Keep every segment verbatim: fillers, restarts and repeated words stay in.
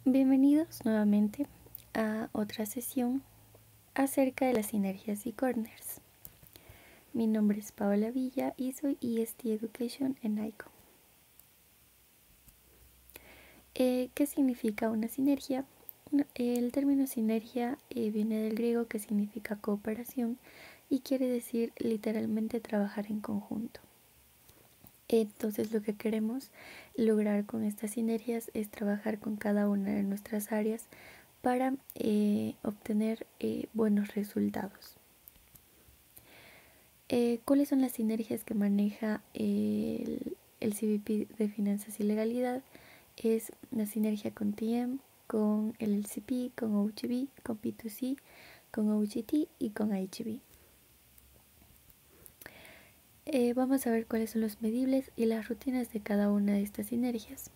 Bienvenidos nuevamente a otra sesión acerca de las sinergias y corners. Mi nombre es Paola Villa y soy E S T Education en I C O. Eh, ¿Qué significa una sinergia? El término sinergia eh, viene del griego, que significa cooperación y quiere decir literalmente trabajar en conjunto. Entonces lo que queremos lograr con estas sinergias es trabajar con cada una de nuestras áreas para eh, obtener eh, buenos resultados. Eh, ¿Cuáles son las sinergias que maneja el, el C V P de Finanzas y Legalidad? Es la sinergia con T M, con el L C P, con O G B, con P dos C, con O G T y con H B. Eh, vamos a ver cuáles son los medibles y las rutinas de cada una de estas sinergias.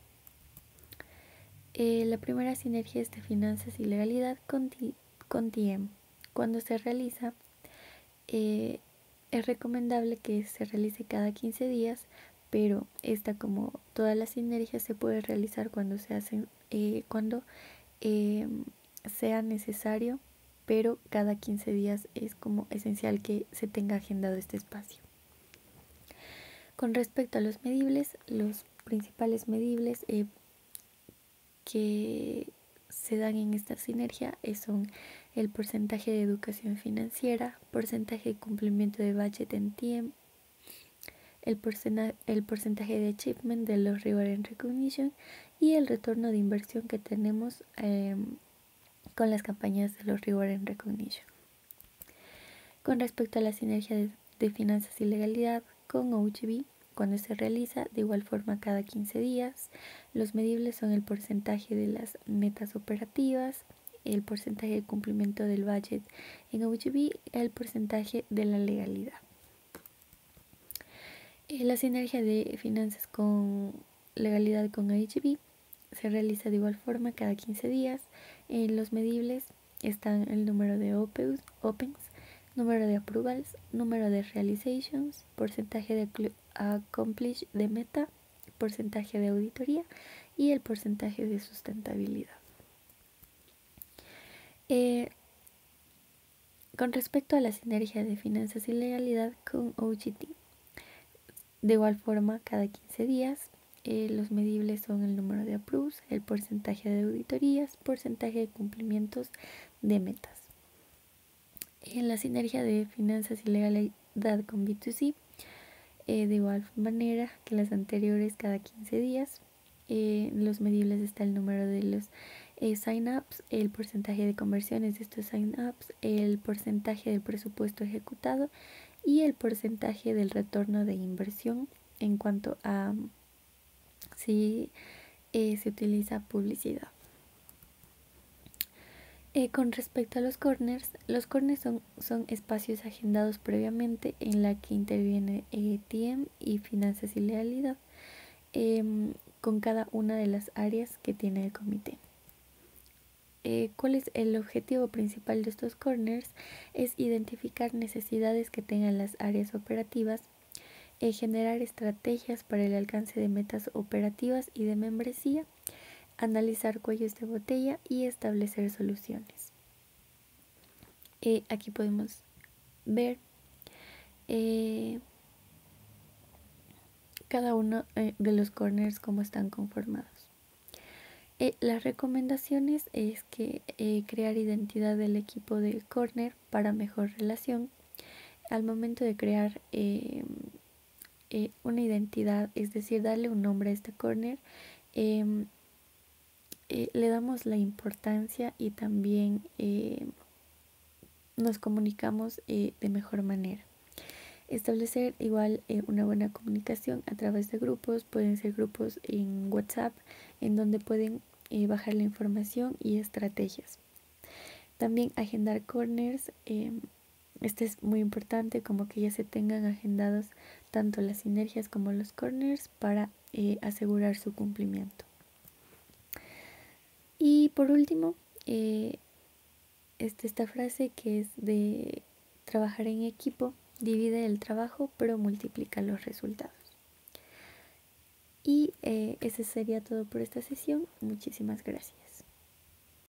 Eh, la primera sinergia es de Finanzas y Legalidad con, con T M. Cuando se realiza, eh, es recomendable que se realice cada quince días, pero esta, como todas las sinergias, se puede realizar cuando se hacen, eh, cuando eh, sea necesario, pero cada quince días es como esencial que se tenga agendado este espacio. Con respecto a los medibles, los principales medibles eh, que se dan en esta sinergia son el porcentaje de educación financiera, porcentaje de cumplimiento de budget en T M, el, porcena, el porcentaje de achievement de los Reward and Recognition y el retorno de inversión que tenemos eh, con las campañas de los Reward and Recognition. Con respecto a la sinergia de, de finanzas y legalidad con O G B, cuando se realiza de igual forma cada quince días, los medibles son el porcentaje de las metas operativas, el porcentaje de cumplimiento del budget en O G B, el porcentaje de la legalidad. La sinergia de finanzas con legalidad con H B se realiza de igual forma cada quince días. En los medibles están el número de opens, opens, número de approvals, número de realizations, porcentaje de accomplish de meta, porcentaje de auditoría y el porcentaje de sustentabilidad. Eh, con respecto a la sinergia de finanzas y legalidad con O G T, de igual forma cada quince días. Eh, los medibles son el número de approves, el porcentaje de auditorías, porcentaje de cumplimientos de metas. En la sinergia de finanzas y legalidad con B dos C, eh, de igual manera que las anteriores, cada quince días. Eh, los medibles está el número de los eh, sign-ups, el porcentaje de conversiones de estos sign-ups, el porcentaje del presupuesto ejecutado y el porcentaje del retorno de inversión en cuanto a si eh, se utiliza publicidad. Eh, con respecto a los corners, los corners son, son espacios agendados previamente en la que interviene eh, T M y finanzas y legalidad eh, con cada una de las áreas que tiene el comité. Eh, ¿Cuál es el objetivo principal de estos corners? Es identificar necesidades que tengan las áreas operativas, eh, generar estrategias para el alcance de metas operativas y de membresía, analizar cuellos de botella y establecer soluciones. Eh, aquí podemos ver eh, cada uno eh, de los corners cómo están conformados. Eh, las recomendaciones es que eh, crear identidad del equipo del corner para mejor relación. Al momento de crear eh, eh, una identidad, es decir, darle un nombre a este corner, eh, eh, le damos la importancia y también eh, nos comunicamos eh, de mejor manera. Establecer igual eh, una buena comunicación a través de grupos, pueden ser grupos en WhatsApp en donde pueden eh, bajar la información y estrategias. También agendar corners, eh, este es muy importante, como que ya se tengan agendados tanto las sinergias como los corners para eh, asegurar su cumplimiento. Y por último, eh, esta, esta frase que es de trabajar en equipo, divide el trabajo pero multiplica los resultados. Y eh, ese sería todo por esta sesión. Muchísimas gracias.